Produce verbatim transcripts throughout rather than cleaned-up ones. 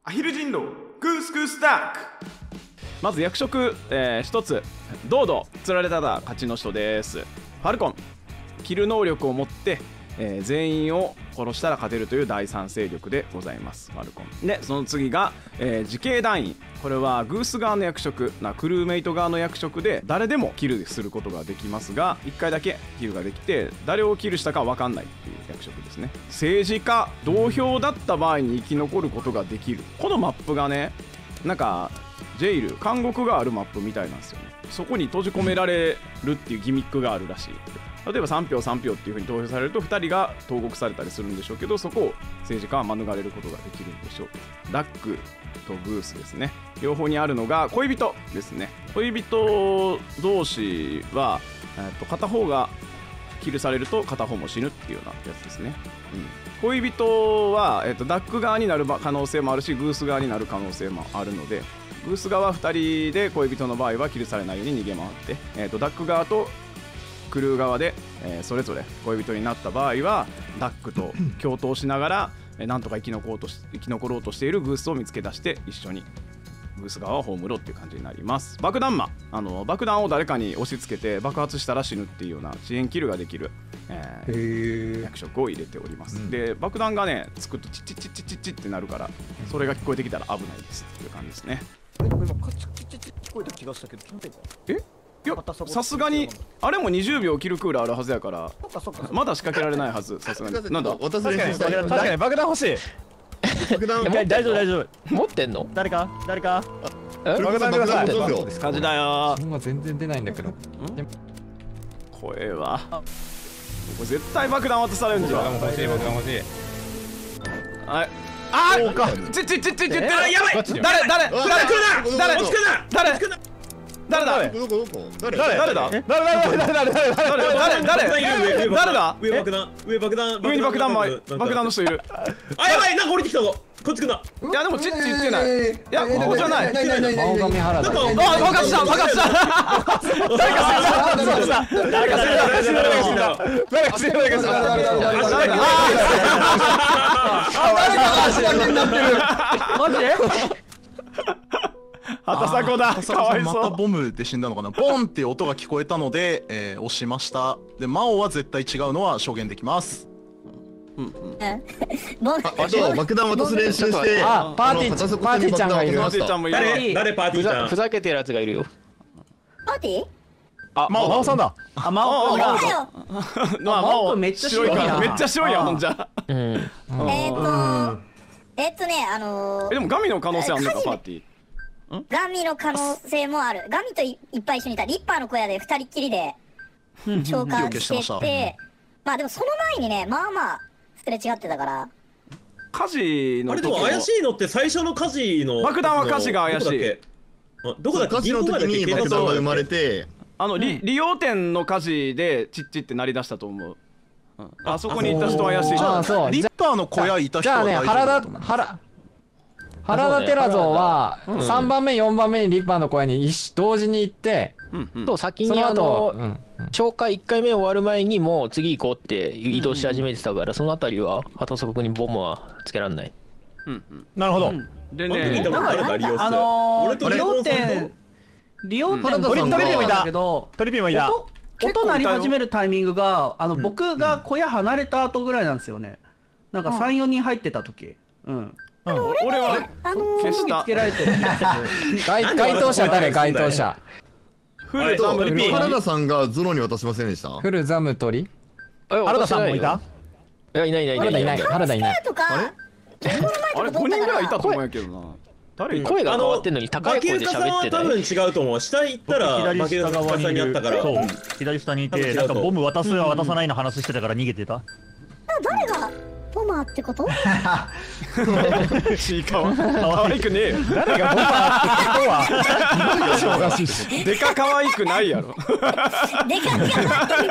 アヒル人狼グースグースダック。まず役職、えー、ひとつドード釣られたら勝ちの人です。ファルコンキル能力を持って、えー、全員を殺したら勝てるという第三勢力でございます。ファルコンで、その次が、えー、自警団員。これはグース側の役職なクルーメイト側の役職で誰でもキルすることができますが、いっかいだけキルができて誰をキルしたか分かんないっていう役職ですね。政治家同票だった場合に生き残ることができる。このマップがね、なんかジェイル監獄があるマップみたいなんですよね。そこに閉じ込められるっていうギミックがあるらしい。例えばさん票さん票っていう風に投票されるとふたりが投獄されたりするんでしょうけど、そこを政治家は免れることができるんでしょう。ダックとグースですね。両方にあるのが恋人ですね。恋人同士は、えー、と片方がキルされると片方も死ぬっていうようなやつですね。うん、恋人は、えー、とダック側になる可能性もあるし、グース側になる可能性もあるので、グース側ふたりで恋人の場合はキルされないように逃げ回って、えー、とダック側とクルー側で、えー、それぞれ恋人になった場合はダックと共闘しながら、えー、なんとか生き残ろうとし生き残ろうとしているグースを見つけ出して一緒にグース側を葬ろうっていう感じになります。爆弾魔、あの爆弾を誰かに押し付けて爆発したら死ぬっていうような遅延キルができる、えー、役職を入れております。うん、で爆弾がねつくとチッチッチッチッチッチッってなるから、それが聞こえてきたら危ないですっていう感じですね。 今カチッチッチッチッ聞こえた気がしたけど、 えいや、さすがにあれもにじゅうびょうキルクーラーあるはずやから、まだ仕掛けられないはず。さすがになんだ、 私練習した。 確かに爆弾欲しい。 爆弾大丈夫大丈夫。 持ってんの？ 誰か誰か爆弾ください。 感じだよ。 自分は全然出ないんだけど。 声はここ絶対爆弾渡されるんじゃん。 欲しい爆弾欲しい。 はい。あーちちちちちちやばい。誰誰誰誰誰誰誰だ？ どこどこ？誰？ 誰だ？ 誰誰誰誰誰誰誰誰だ？ 上爆弾上爆弾上に爆弾前爆弾の人いる。 あ、やばい、なんか降りてきたぞ。こっち来んな。 いやでもチッチ言ってない。いやここじゃない。 青髪原田。 あ、爆発した爆発した。誰か死んだ。誰か死んだ。誰か死んだ。誰か死んだ。誰か死んだ。誰か死んだ。誰か。あ、誰かが死んだってる。マジで？畑迫だ。かわいそう。 またボムで死んだのかな。ボンっていう音が聞こえたので、えー、押しました。で、魔王は絶対違うのは証言できます。 うんうん。あ、そう、爆弾渡す練習して。 あ、パーティーパーティーちゃんがいる。 パーティーちゃんもいる。 誰誰パーティーちゃん。 ふざけてるやつがいるよ。 パーティー？ あ、魔王さんだ。あ、魔王が。 魔王めっちゃ白いやん。 めっちゃ白いやんほんじゃ。 えーっとえっとね、あのでもガミの可能性あるのかパーティー。 ガミの可能性もある。ガミといっぱい一緒にいた。リッパーの小屋で二人っきりで召喚してて、まあでもその前にね、まあまあすれ違ってたから。 火事のあれでも怪しいのって最初の火事の爆弾は火事が怪しい。 どこだっけ？火事の時に爆弾が生まれて、 あの理理容店の火事でチッチって鳴り出したと思う。あそこにいた人怪しい。 あ、そう。リッパーの小屋いた人は大丈夫だと思う。 じゃあね、原田原原田テラゾーはさんばんめよんばんめにリッパーの小屋に同時に行って、 と先にあの紹介いっかいめ終わる前にもう次行こうって移動し始めてたから、そのあたりは畑迫にボムはつけられない。 なるほど。 でね、 あのー、利用店利用店トリピーもいたけど、トリピーもいた。音鳴り始めるタイミングがあの僕が小屋離れた後ぐらいなんですよね。なんかさんよにん入ってた時。うん。 俺は消した。 該当者誰？該当者。 フルザムトリ。 原田さんがゾロに渡しませんでした？ フルザムトリ。 原田さんもいた？ いや、いないいないいない。 原田いない。原田いない。 あれごにんぐらいいたと思うんやけどな。 誰？声が変わってんのに高い声で喋ってない。 多分違うと思う。下行ったら左下側にあったから。そう。左下にいて、なんかボム渡すは渡さないの話してたから逃げてた。 誰がボマーってこと？ ちいかわ可愛くねえよ。 誰がボマーってことは？ でか可愛くないやろ。 でか可愛く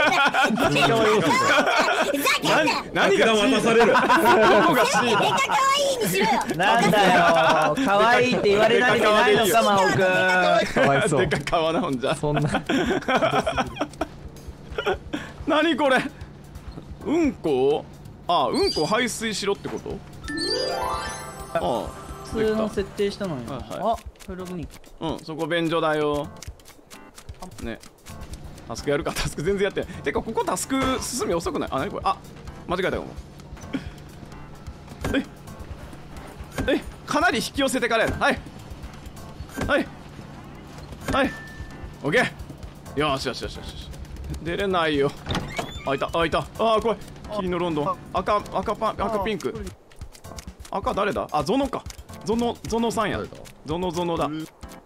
ない。 何が渡される？ どこがしい？ でか可愛いにしろよ。 なんだよ。可愛いって言われられてないのか、真央くん。 かわいそう。 でかかわなほんじゃ。 そんな。 何これ？うんこ？あ、うんこ排水しろってこと？ああ、 普通の設定したのに。あ、フログに。 うん、そこ便所だよ。ね。タスクやるか、タスク全然やってない。てか、ここタスク進み遅くない？あ、なにこれ？あ、間違えたかも。ええ、かなり引き寄せてからやな。はい。はい。はい。オッケー。よしよしよしよし。出れないよ。あ、いた、あ、いた。ああ、怖い。霧のロンドン。赤、赤パン、赤ピンク。赤誰だ？あ、ゾノか。ゾノ、ゾノさんや。ゾノゾノだ。うん。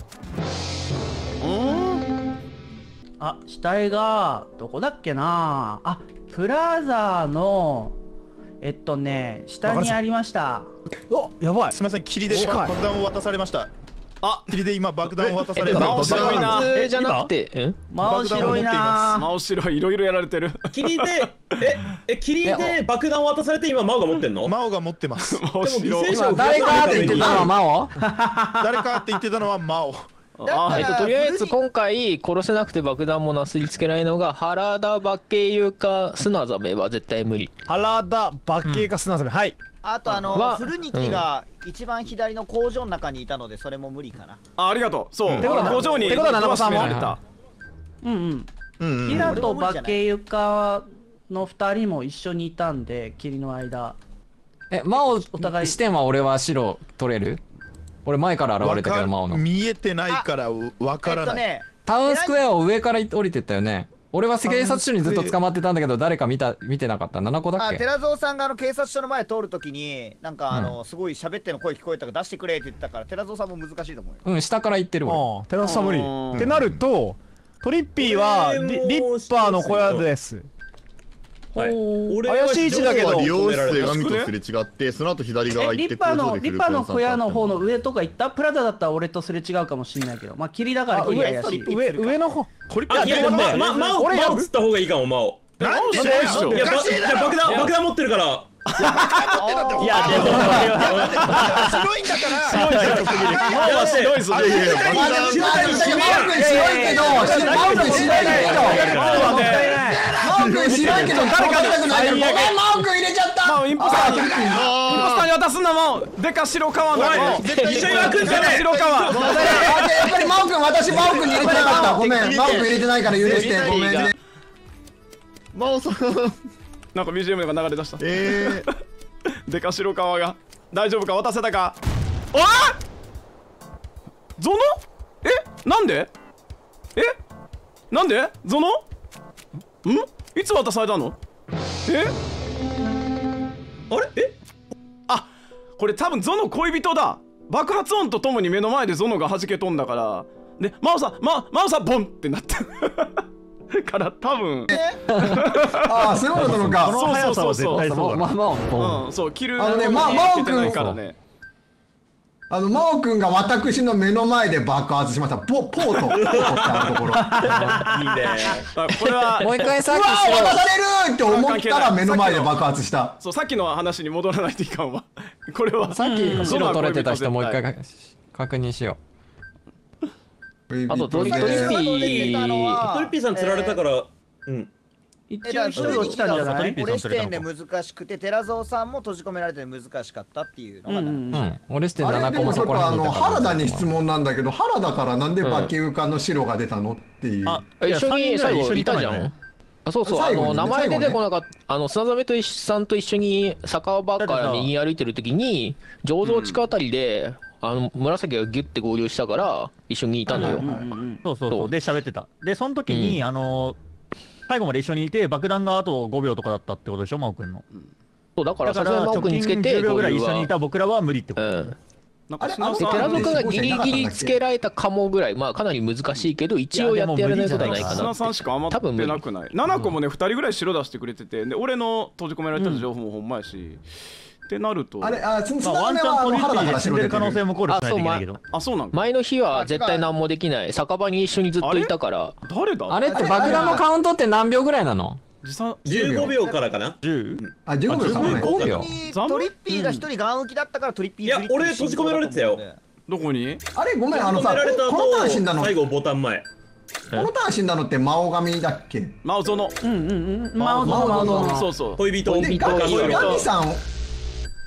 あ、死体が、どこだっけなあ。プラザの、えっとね、下にありました。 お、やばい。すみません、霧で爆弾を渡されました。あ、霧で今爆弾を渡された。 真白いな。 じゃなくて、 真白いな。 真白い、いろいろやられてる。 霧で、え、え、霧で爆弾を渡されて今真央が持ってんの？ 真央が持ってます。 真白い。 誰かって言ってたのは真央？ 誰かって言ってたのは真央。 あ、えっと、とりあえず今回殺せなくて爆弾もなすりつけないのが原田化け床砂ザメは絶対無理。 原田化け床砂ザメ、はい。 あとあの古ニキが一番左の工場の中にいたのでそれも無理かな。 あ、ありがとう。そう。工場にってことは七子さんも。 うんうん。ヒラと化け床の二人も一緒にいたんで霧の間。 え、真央お互い視点は俺は白取れる？俺前から現れたけど、真央の。 見えてないからわからない。 タウンスクエアを上から降りてったよね。俺は警察署にずっと捕まってたんだけど、誰か見た、見てなかった。ななこだっけ？ あ、寺蔵さんがあの警察署の前通るときに、なんかあの、すごい喋っての声聞こえたから出してくれって言ったから、寺蔵さんも難しいと思うよ。 うん、下から行ってるわ。 寺蔵さん無理。ってなると、トリッピーはリッパーの小屋です。 はい、 怪しい位置だけど理容室でガミとすれ違って、その後左側行ってリッパーのリッパーの小屋の方の上とか行った？プラザだったら俺とすれ違うかもしれないけど、まあ霧だから霧が怪しい。 上上の方。 これいや、ままま俺や釣った方がいいかも、真央。 なんで？ いや、爆弾爆弾持ってるから。 いや、でも白いんだから。白いぞ。白いぞ。 いやいや、爆弾。 白いけど、白いけど、白いけど。マオ君白いけど誰かしたくないけど、ごめんマオ君入れちゃった。 マオインポスターにインポスターに渡すんだマオ。でか白川の。 一緒に開くんじゃねえ。 白川。やっぱりマオ君私マオ君に入れてなかった。ごめんマオ君入れてないから許して。ごめんね。 真央さん。 なんか ビージーエム が流れ出した。 ええ。 でか白川が大丈夫か？渡せたか？おい！ゾノ？え？なんで？え？なんで？ゾノ？ん？いつ渡されたの？え？あれ？え？あ、これ多分ゾノ恋人だ。爆発音とともに目の前でゾノが弾け飛んだから。で、マオさん、ママオさんボンってなった。から多分ああ、そういうことなのか。 そうそうそうそう。 まあまあ、うん、そう、キルあのね、まあ、真央くん、あの真央くんが私の目の前で爆発しました。ポポーとポーとったところ。 いいね。 これはもう一回さっきうわ、渡されるって思ったら目の前で爆発した。 そう、さっきの話に戻らないといかんわ。これはさっき白取れてた人もう一回確認しよう。 あとトリッピー、 トリッピーさん釣られたから、うん。 一応一人落ちたんじゃない？ 俺視点で難しくて、寺蔵さんも閉じ込められて難しかったっていうのが。うん。 俺視点ななこもそこら辺にいたから。原田に質問なんだけど、原田からなんで化け床の白が出たのっていう。 あ、一緒に最後いたじゃん。あ、そうそう、あの名前出てこなかった、あの砂ザメとさんと一緒に酒場から右歩いてる時に醸造地下あたりで。あの紫がギュッて合流したから一緒にいたのよ。 そうそうそう。で喋ってた。でその時に、うん、あの最後まで一緒にいて爆弾があとごびょうとかだったってことでしょ、真央君の。 そうだからさすがに真央君につけてじゅうびょうぐらい一緒にいた僕らは無理ってこと。うん。 寺蔵君がギリギリつけられたかもぐらい、まあかなり難しいけど一応やってやれないことはないかな。 砂さんしか余ってなくない。ななこもねふたりぐらい白出してくれてて、で俺の閉じ込められた情報もほんまやし。ってなるとあれ、あ、つんつんワンチャントリッピーで死んでる可能性も考慮しないといけないけど。 あ、そうなんだ。 前の日は絶対何もできない。酒場に一緒にずっといたから。 誰だ？ あれって爆弾のカウントって何秒ぐらいなの？ じゅうごびょうからかな。 じゅう？ あ、じゅうごびょうかな。 ごびょう。トリッピーが一人ガン浮きだったからトリッピー。 いや、俺閉じ込められてたよ。 どこに？ あれ、ごめん、あのさ、このターン死んだの。 最後ボタン前。 このターン死んだのって魔王神だっけ？ 魔王園。 うんうんうん。魔王園。 そうそう。 恋人。 で、ガミさん。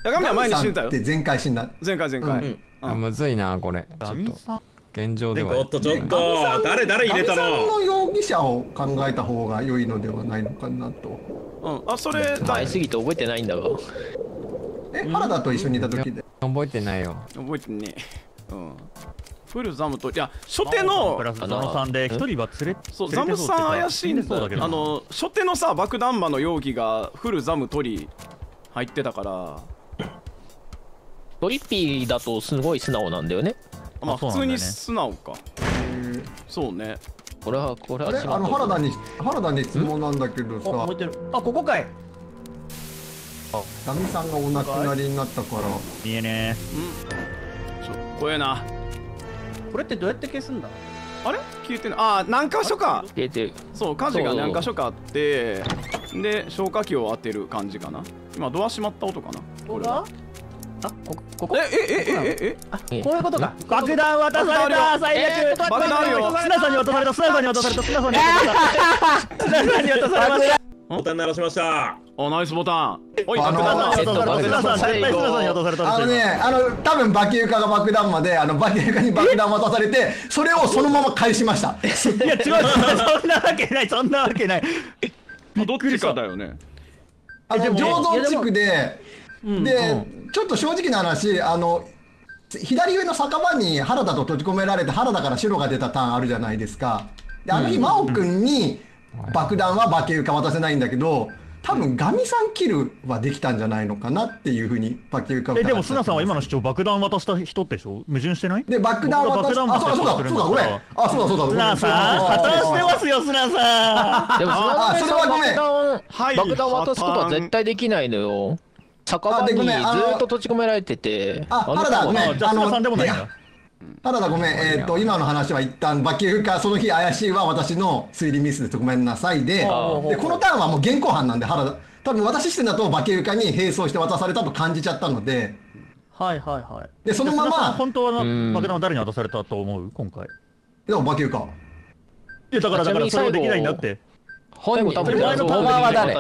ガミは前に死んだよ。 前回死んだ。 前回前回。 あ、むずいなこれ。ちょっと現状では。 おっとちょっと誰誰入れたの？ ガミさんの容疑者を考えた方が良いのではないのかなと。 うん。あ、それ前すぎて覚えてないんだが。 え、原田と一緒にいた時で。 覚えてないよ。 覚えてね。うん。フルザムといや初手のザムさんで一人は連れそうザムさん怪しいんだけど、あの初手のさ爆弾魔の容疑がフルザムトリ入ってたから、 トリッピーだとすごい素直なんだよね。 まあ普通に素直か。そうね。 これはこれはあれあの原田に原田に質問なんだけどさ。 あここかい。 ガミさんがお亡くなりになったから。 いいね。 うん。ちょ怖えな。 これってどうやって消すんだ？ あれ消えてない。ああ何箇所か消えてる。 そう火事が何箇所かあってで消火器を当てる感じかな。今ドア閉まった音かな。 これはあこここええええええこういうことか。 爆弾渡された最悪。 爆弾あるよ。 砂さんに渡された砂さんに渡された砂さんに渡された砂さんに渡されました。 ボタン鳴らしました。 あナイスボタン。おいあの爆弾だ。 あのねあの多分バケユカが爆弾魔であのバケユカに爆弾渡されてそれをそのまま返しました。 いや違うそんなわけないそんなわけない。 どっちかだよね。 あの醸造地区ででちょっと正直な話あの左上の酒場に原田と閉じ込められて原田から白が出たターンあるじゃないですか。であの日真央君に爆弾はバケユカ渡せないんだけど多分ガミさんキルはできたんじゃないのかなっていうふうにバケユカえでも砂さんは今の主張爆弾渡した人でしょ。矛盾してない？ で爆弾渡したあそうだそうだそうだごめんあそうだそうだ砂さん破綻してますよ砂さん。 でもあそれはごめん爆弾渡すことは絶対できないのよ。酒場にずっと閉じ込められてて。 あ原田ごめんあ砂さんでもないんだ。 原田ごめん、えっと今の話は一旦バケユカその日怪しいは私の推理ミスですごめんなさいで、でこのターンはもう現行犯なんで原田多分私視点だとバケユカに並走して渡されたと感じちゃったので、 はいはいはい。 でそのまま本当は爆弾は誰に渡されたと思う今回？ でもバケユカ。いやだからだからそれはできないんだって。 本人多分前のボマーは誰？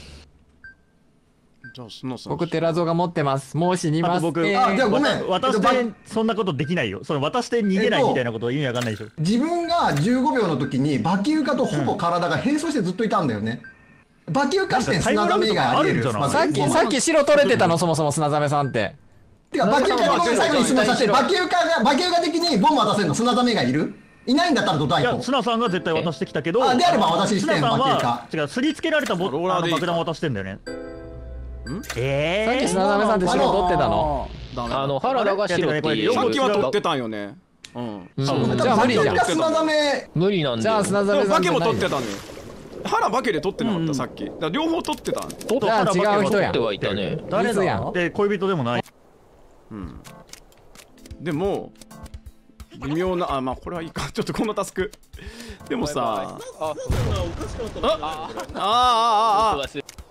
僕寺蔵が持ってます。もう死にます。 僕あじゃあごめん渡してそんなことできないよ。それ渡して逃げないみたいなことは意味わかんないでしょ。 自分がじゅうごびょうの時にバケユカとほぼ体が並走してずっといたんだよね。バケユカ視点砂ザメ以外ありえる。 さっきさっき白取れてたのそもそも砂ザメさんって。 てかバケユカに最後に質問させてバケユカがバケユカ的にボン渡せるの砂ザメがいる？いないんだったらドタイプ。 砂さんが絶対渡してきたけど。 あであれば私視点バケユカ。 違うすりつけられた爆弾を渡してんだよね。 えー、さっき砂ザメさんって白取ってたの？ あの原田が白っていう。 さっきは取ってたんよね。うん。 じゃあ無理じゃん。 砂ザメ無理なんだよ。 じゃあ砂ザメさんバケも取ってたのよ。原バケで取ってなかったさっき。だから両方取ってた。 じゃあ違う人やん。 はいたね。 誰だ？で恋人でもない。 うん。でも微妙なあまあこれはいいかちょっとこのタスク。でもさ。ああああああ。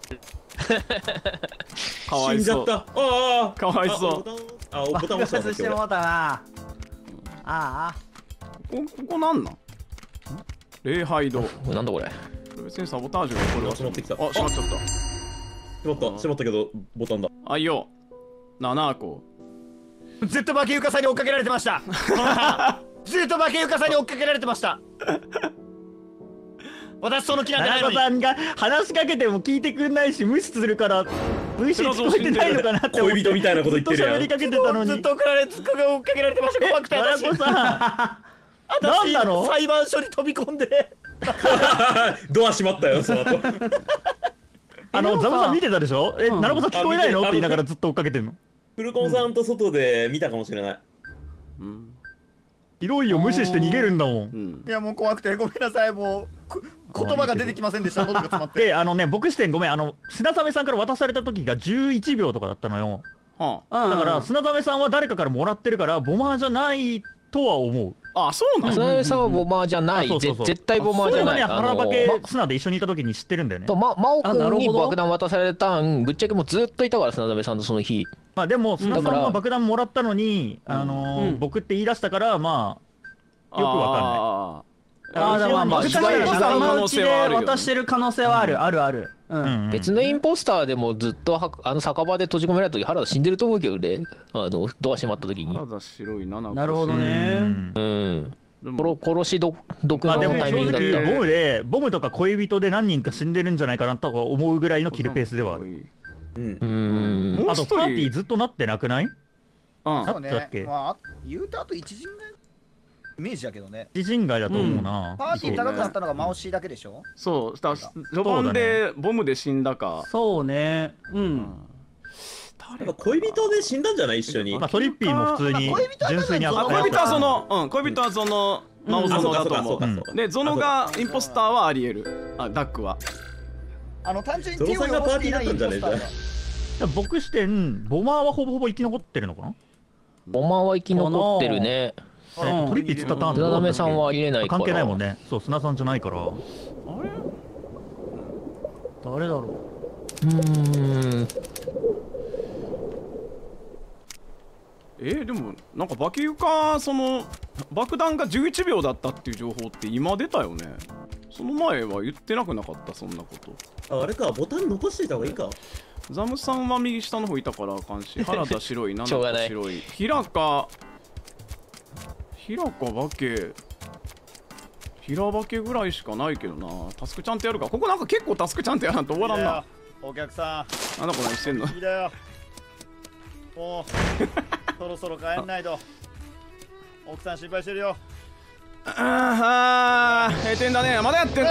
かわいそう。 ああかわいそう。 あボタン押した爆発してもうたな。ああ。 こここなんなん？礼拝堂。 なんだこれ。 これ別にサボタージュがこれは閉まってきた。 あ閉まっちゃった。 閉まった閉まったけどボタンだ。 あいよ。ななこ。 ずっとバケユカさんに追っかけられてました。ずっとバケユカさんに追っかけられてました。私その気なんてないのに。 さんが話しかけても聞いてくんないし無視するから無視聞こえてないのかなって思って恋人みたいなこと言ってるやん。 ずっと喋りかけてたのにずっと送られずっと追っかけられてました。怖くて私。 さんなんなの？ 裁判所に飛び込んでドア閉まったよその後。 あのザボさん見てたでしょ？え、ナナコさん聞こえないのって言いながらずっと追っかけてんの。 フルコンさんと外で見たかもしれない。 うん。 広いよ無視して逃げるんだもん。 いやもう怖くてごめんなさいもう言葉が出てきませんでした。喉が詰まって。 であのね僕視点ごめんあの砂ザメさんから渡された時がじゅういちびょうとかだったのよ。 はあ。 だから砂ザメさんは誰かからもらってるからボマーじゃないとは思う。 あそうなの？ 砂ザメさんはボマーじゃない。絶対ボマーじゃない。 それはね腹バケ砂で一緒にいた時に知ってるんだよね。 とま真央君に爆弾渡されたんぶっちゃけもうずっといたから砂ザメさんとその日。 まあでも砂さんは爆弾もらったのにあの僕って言い出したからまあよくわかんない。 ああ、だからまあ、別のインポスターのうちで渡してる可能性はある、あるある。 別のインポスターでもずっとはあの酒場で閉じ込められた時原田死んでると思うけどね、あのドア閉まった時に。 原田白いな。 なるほどね。 うん。殺し毒のタイミングだった。 ボムでボムとか恋人で何人か死んでるんじゃないかなと思うぐらいのキルペースではある。 うん。 あとパーティーずっとなってなくない？うん。 そうね。まあ言うとあと一陣外イメージだけどね。 一陣外だと思うな。 パーティー高くなったのがマオシーだけでしょ？ そう。序盤でボムで死んだか。 そうね。うん。 恋人で死んだんじゃない一緒に。 まあトリッピーも普通に純粋にあった。 恋人はその、うん、恋人はそのマオゾノだと思う。でゾノがインポスターはありえる。あ、ダックは。 あの単純に手を汚していないインポスターが。 僕視点ボマーはほぼほぼ生き残ってるのかな？ ボマーは生き残ってるね。 トリッピーつったターン。 砂溜さんは入れないから。 関係ないもんね。そう、砂さんじゃないから。あれ？ 誰だろう。うーん。 えー、でもなんかバキユカその爆弾がじゅういちびょうだったっていう情報って今出たよね。その前は言ってなくなかった、そんなこと。 あ、あれか、ボタン残していた方がいいか。 ザムさんは右下の方いたからあかんし、原田白い、七子白い、平か平かバケ平バケぐらいしかないけどな。タスクちゃんとやるか。ここなんか結構タスクちゃんとやらんと終わらんな。 お客さんなんだこれしてんの。 いいだよ。もうそろそろ帰んないと。奥さん心配してるよ。 ああ、閉店だね。まだやってんの。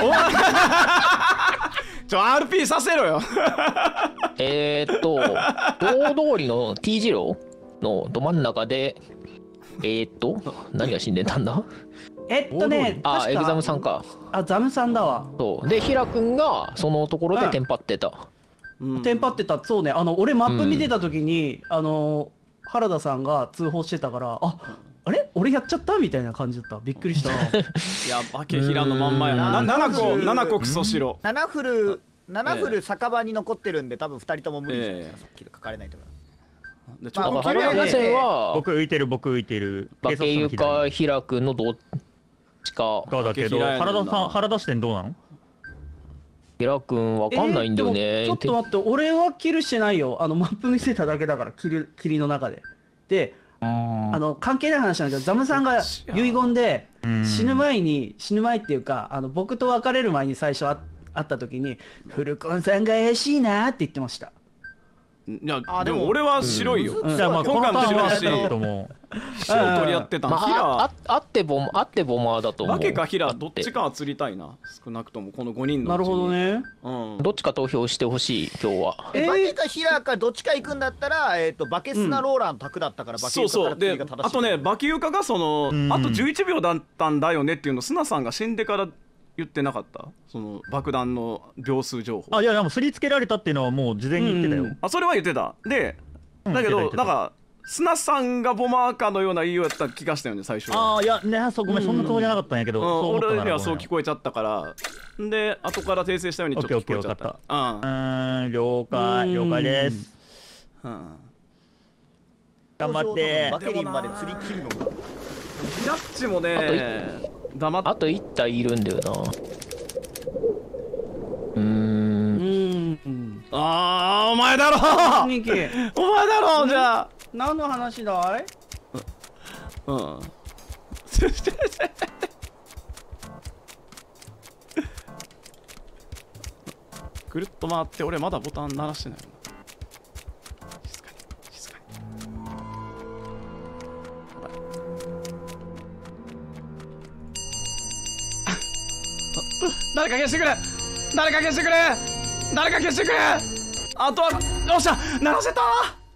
ちょ アールピー させろよ。 えーっと大通りの T 字路のど真ん中でえーっと何が死んでたんだ。 えっとね、 あ、エグザムさんか。 あ、ザムさんだわ。 そうで、ヒラ君がそのところでテンパってた。 テンパってた。そうね、あの俺マップ見てた時に、あの原田さんが通報してたから、あ、あれ俺やっちゃったみたいな感じだった。びっくりした。 いや、バケ平のまんまやな。ななこななこクソしろ。 ななフルななフル酒場に残ってるんで、多分ふたりとも無理じゃないですか。さっきで書かれないと思う。 ちょっと原田線は僕浮いてる僕浮いてる。 バケユかヒラ君のどっちか。 だけど原田さん原田視点どうなの？ ヒラ君わかんないんだよね。 ちょっと待って、俺はキルしてないよ。あのマップ見せただけだから、キル霧の中で。で、あの関係ない話なんだけど、ザムさんが遺言で死ぬ前に死ぬ前っていうか、あの僕と別れる前に最初会った時に「フルコンさんが怪しいな」って言ってました。 いやでも俺は白いよ。 じゃあまあ今回も白いし、 白取り合ってた。ヒラああってボマあってボマーだと思う。 バケかヒラどっちかは釣りたいな。少なくともこのごにんの。 なるほどね。 どっちか投票してほしい今日は。 バケかヒラかどっちか行くんだったら、えっとバケスナローラン卓だったからバケユカから次が正しい。 あとね、バケユカがそのあとじゅういちびょうだったんだよねっていうのスナさんが死んでから言ってなかった？その爆弾の秒数情報。 あ、いやでもすりつけられたっていうのはもう事前に言ってたよ。 あ、それは言ってた。で、だけどなんかスナさんがボマーカーのような言いようやった気がしたよね最初は。 ああ、いやね、そうごめん、そんなつもりじゃなかったんやけど、 俺にはそう聞こえちゃったから、で後から訂正したようにちょっと聞こえちゃった。 うん、了解了解です。頑張って。 バケリンまで釣り切るのが。 ジャッジもね。 あといち体いるんだよな。うーん。 ああ、お前だろ。お前だろ。じゃあ何の話だい？ うん。ぐるっと回って俺まだボタン鳴らしてないよな。静かに静かに。誰か消してくれ。誰か消してくれ。誰か消してくれ。あとはよっしゃ鳴らせた。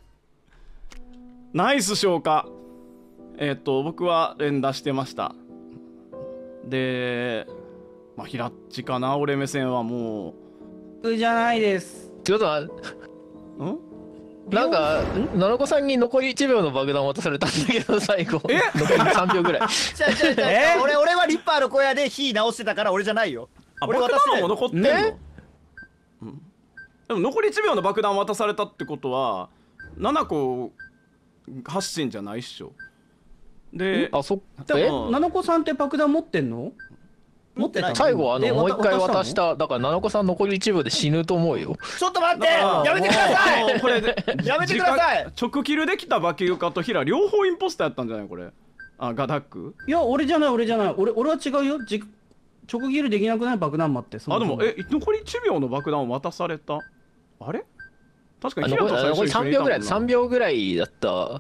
ナイス消化。えっと僕は連打してました。でまあヒラッチかな。俺目線はもうじゃないです。 ちょっとんなんかななこさんに残りいちびょうの爆弾渡されたんだけど最後え残りさんびょうぐらい。 違う違う違う。俺俺はリッパーの小屋で火直してたから俺じゃないよ。 俺爆弾も残ってんの、ねうん、でも残りいちびょうの爆弾渡されたってことはななこ発信じゃないっしょ。で、 あそっでもななこさんって爆弾持ってんの？ 持ってない。 最後あのもう一回渡した。だから七子さん残り一秒で死ぬと思うよ。 ちょっと待って、やめてください。 これやめてください。 直キルできたバキユカとヒラ両方インポスターやったんじゃないこれ。あ、ガダック。 いや俺じゃない俺じゃない俺俺は違うよ。じ直キルできなくない爆弾魔って。 あでもえ残りいちびょうの爆弾を渡された。あれ？確かにヒラと最初残りさんびょうぐらいさんびょうぐらいだった。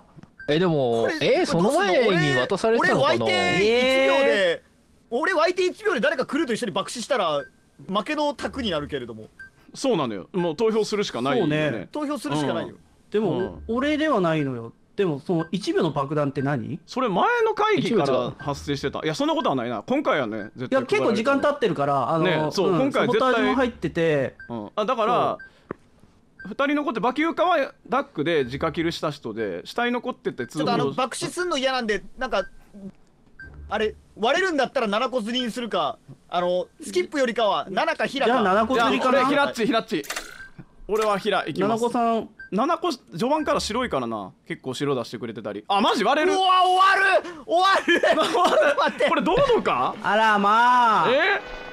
えでもえその前に渡されたのかな。 俺湧いていちびょうで俺湧いていちびょうで誰か来ると一緒に爆死したら負けの卓になるけれども。 そうなのよ。もう投票するしかないよね。 投票するしかないよ。 でも俺ではないのよ。でもそのいちびょうの爆弾って何？ それ前の会議から発生してた。いやそんなことはないな。今回はね絶対。 いや結構時間経ってるからあのそう今回絶対サボタージュも入ってて。 あだからふたり残ってバキユカはダックで直キルした人で死体残っててちょっとあの爆死すんの嫌なんでなんかあれ割れるんだったらななこ釣りにするかあのスキップよりかはななかヒラか。 じゃあななこ釣りかな。 ヒラッチヒラッチ。俺はヒラ行きます。 ななこさんななこ序盤から白いからな。結構白出してくれてたり。あマジ割れる。 うわ終わる終わる待ってこれどうのか。 あらまあえ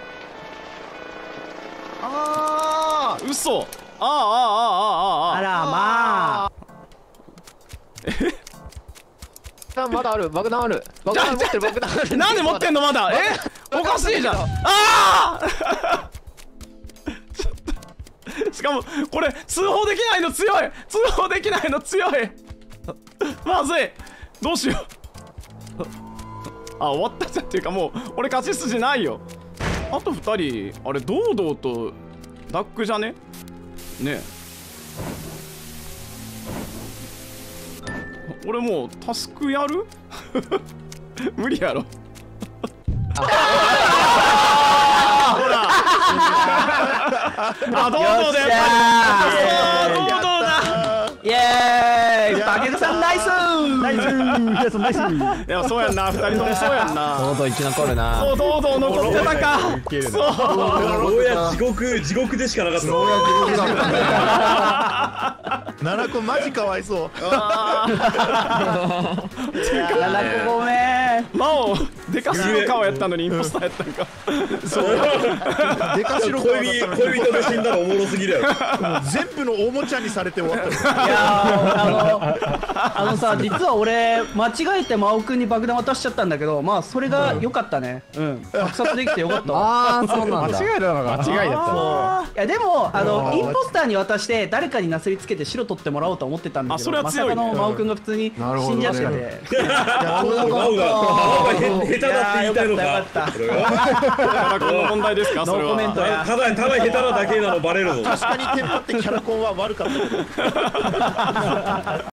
あー嘘。あああああああああらまあえまだある爆弾ある爆弾持ってる爆弾ある。 なんで持ってんのまだ。えおかしいじゃん。ああしかもこれ通報できないの強い。通報できないの強い。まずいどうしよう。あ終わったじゃんっていうかもう俺勝ち筋ないよ。あとふたりあれ堂々とダックじゃねねえ俺もうタスクやる無理やろ。ほらあ堂々で堂々だ。 イエーイバケツさんナイスナイスナイスナイス。 いやそうやんなふたりともそうやんな。 堂々生き残るな。 そう堂々残ってたか。 そう牢屋地獄地獄でしかなかった。 牢屋地獄だったね。奈々子マジかわいそう。 ななこごめん。 マオデカ白顔やったのにインポスターやったんか。そうデカ白顔だ恋ったのに恋人で死んだらおもろすぎるやろ。 全部のおもちゃにされて終わった。 いやーあのあのさ実は俺間違えて真央くんに爆弾渡しちゃったんだけどまあそれが良かったね。うん爆殺できてよかったわ。 ああそうなんだ。 間違いなのが間違いだった。 そういやでもあのインポスターに渡して誰かになすりつけて白取ってもらおうと思ってたんだけどまさかの真央くんが普通に死んじゃってて。 マオがマオが下手だって言いたいのか。 よかったこれはこの問題ですかそれノーコメントは。 や。 ただただ下手なだけなのバレるの。 確かにテンパってキャラコンは悪かったけど。